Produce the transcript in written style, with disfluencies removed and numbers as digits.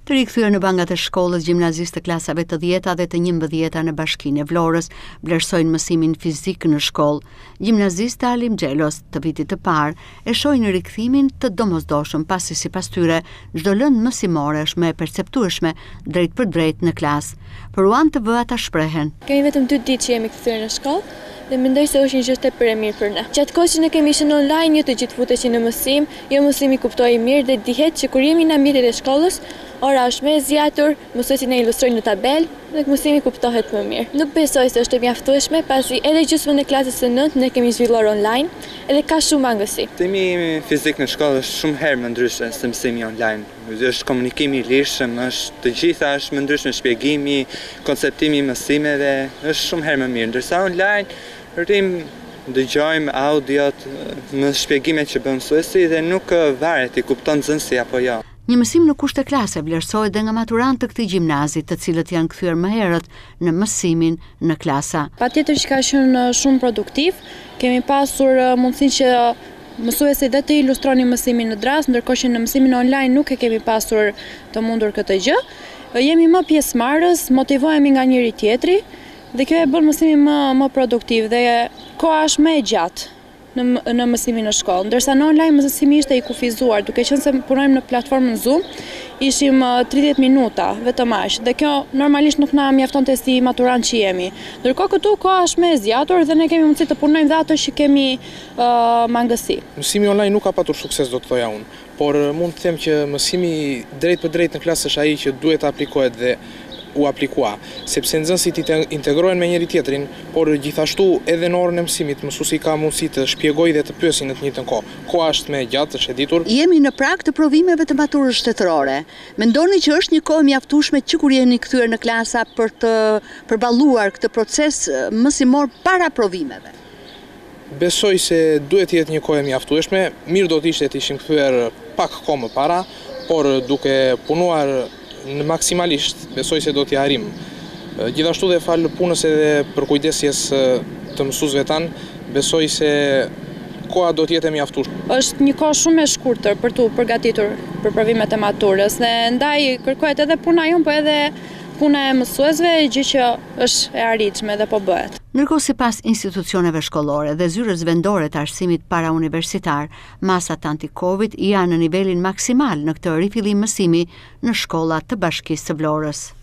Të rikthyer në bangat e shkollës, gjimnazistë të klasave të 10 dhe të 11 në Bashkinë e Vlorës vlerësojnë mësimin fizik në shkollë. Gjimnazistë Alim Xhelos të vitit të parë e shohin rikthimin të domosdoshëm pasi sipas tyre çdo lëndë mësimore është më e perceptueshme drejt për drejt në klasë. Për uan të vëa ta shprehen. Kemi vetëm 2 ditë që jemi kthyer në shkollë dhe mendoj se është një gjë tepër e mirë për ne. Gjatë kohës që ne kemi qenë online, jo të gjithë futeshin në mësim, jo mësimi kuptoi mirë dhe dihet që kur jemi në ambientin e shkollës, ora është më e zgjatur, mësuesi na ilustrojnë në tabelë dhe mësimi kuptohet më mirë. Nuk besoj se është e mjaftueshme pasi edhe gjysmën e klasës së 9 ne kemi zhvilluar online edhe ka shumë angësi. Mësimi fizik në shkollë është shumë herë më ndryshe se mësimi online. Është komunikimi i lirshëm, është të gjitha është më ndryshme, shpjegimi, konceptimi i mësimeve është shumë herë më mirë, ndërsa online rrim dëgjojmë audiot me shpjegimet që bën mësuesi dhe nuk varet i kupton nxënësi apo jo. Një mësim në kushte klase vlerësohet dhe nga maturant të këtij gjimnazi, të cilët janë kthyer më herët në mësimin në klasa. Patjetër që ka qenë shumë produktiv, kemi pasur mundësinë që mësuesi dhe të ilustronin mësimin në dras, ndërkohë që në mësimin online nuk e kemi pasur të mundur këtë gjë. Jemi më pjesëmarrës, motivohemi nga njëri tjetri dhe kjo e bën mësimin më produktiv dhe koha është më e gjatë në mësimin në shkollë, ndërsa në online mësimi ishte i kufizuar, duke qenë se punojmë në platformën Zoom, ishim 30 minuta vetëm aq, dhe kjo normalisht nuk na mjaftonte si maturant që jemi. Ndërkohë këtu koha është më e zgjatur dhe ne kemi mundësi të punojmë dhe ato që kemi mangësi. Mësimi online nuk ka patur sukses, do të thoja unë, por mund të them që mësimi drejt për drejt në klasë është ai që duhet të aplikohet dhe u aplikua, sepse nxënësit integrohen me njëri tjetrin, por gjithashtu edhe në orën e mësimit mësuesi ka mundësi të shpjegojë dhe të pyesë në të njëjtën kohë. Koha është më e gjatë, është e ditur. Jemi në prag të provimeve të maturës shtetërore. Mendoni që është një kohë mjaftueshme që kur jeni kthyer në klasa për të përballuar këtë proces mësimor para provimeve? Besoj se duhet të jetë një kohë e mjaftueshme. Mirë do të ishte të ishim kthyer pak kohë më para, por duke punuar në maksimalisht, besoj se do t'i arrim. Gjithashtu dhe falë punës edhe për kujdesjes të mësuesve tanë, besoj se koha do t'jetë e mjaftueshme. Është një kohë shumë e shkurtër për t'u përgatitur për provimet e maturës dhe ndaj kërkohet edhe puna jonë, po edhe puna e mësuesve, gjë që është e arritshme dhe po bëhet. Ndërkohë sipas institucioneve shkollore dhe zyrës vendore të arsimit parauniversitar, masat anti-Covid janë në nivelin maksimal në këtë rifillim mësimi në shkollat të Bashkisë së Vlorës.